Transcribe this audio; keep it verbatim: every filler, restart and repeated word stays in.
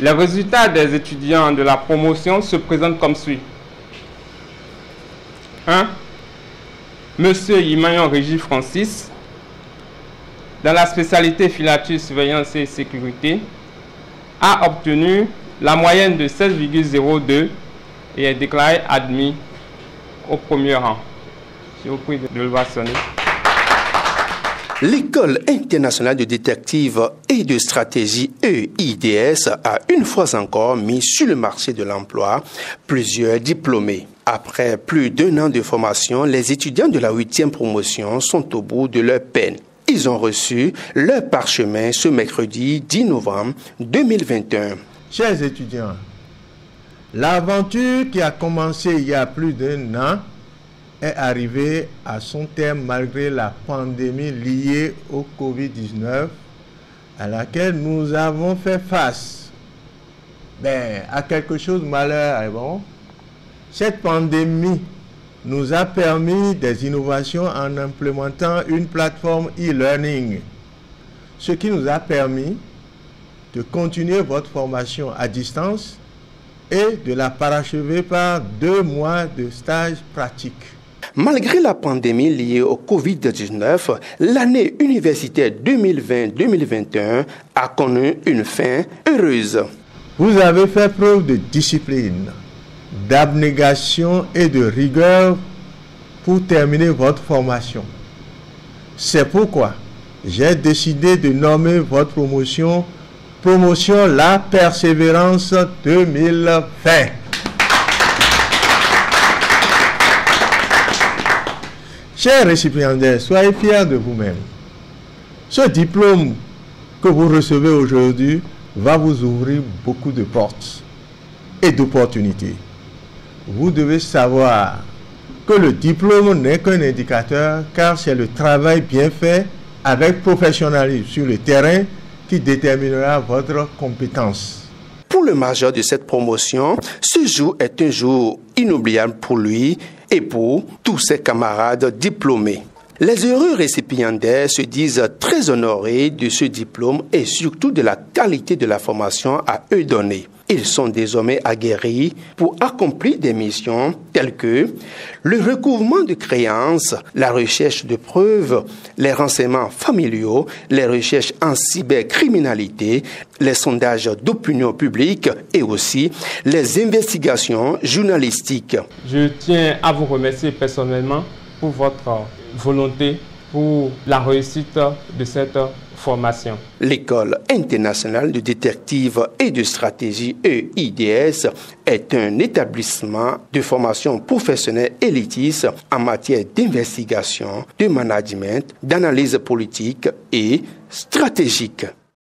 Les résultats des étudiants de la promotion se présentent comme suit. un. Monsieur Imayon Régis Francis, dans la spécialité filature, surveillance et sécurité, a obtenu la moyenne de seize virgule zéro deux et est déclaré admis au premier rang. Je vous prie de le vassonner. L'École internationale de détective et de stratégie E I D S a une fois encore mis sur le marché de l'emploi plusieurs diplômés. Après plus d'un an de formation, les étudiants de la huitième promotion sont au bout de leur peine. Ils ont reçu leur parchemin ce mercredi dix novembre deux mille vingt et un. Chers étudiants, l'aventure qui a commencé il y a plus d'un an est arrivée à son terme malgré la pandémie liée au covid dix-neuf à laquelle nous avons fait face. Ben, à quelque chose de malheur, bon. Cette pandémie nous a permis des innovations en implémentant une plateforme e-learning, ce qui nous a permis de continuer votre formation à distance et de la parachever par deux mois de stage pratique. Malgré la pandémie liée au covid dix-neuf, l'année universitaire deux mille vingt deux mille vingt et un a connu une fin heureuse. Vous avez fait preuve de discipline, d'abnégation et de rigueur pour terminer votre formation. C'est pourquoi j'ai décidé de nommer votre promotion Promotion La Persévérance deux mille vingt. Chers récipiendaires, soyez fiers de vous-même. Ce diplôme que vous recevez aujourd'hui va vous ouvrir beaucoup de portes et d'opportunités. Vous devez savoir que le diplôme n'est qu'un indicateur, car c'est le travail bien fait avec professionnalisme sur le terrain qui déterminera votre compétence. Pour le major de cette promotion, ce jour est un jour inoubliable pour lui et pour tous ses camarades diplômés. Les heureux récipiendaires se disent très honorés de ce diplôme et surtout de la qualité de la formation à eux donnée. Ils sont désormais aguerris pour accomplir des missions telles que le recouvrement de créances, la recherche de preuves, les renseignements familiaux, les recherches en cybercriminalité, les sondages d'opinion publique et aussi les investigations journalistiques. Je tiens à vous remercier personnellement pour votre volonté pour la réussite de cette formation. L'École internationale de détective et de stratégie E I D S est un établissement de formation professionnelle élitiste en matière d'investigation, de management, d'analyse politique et stratégique.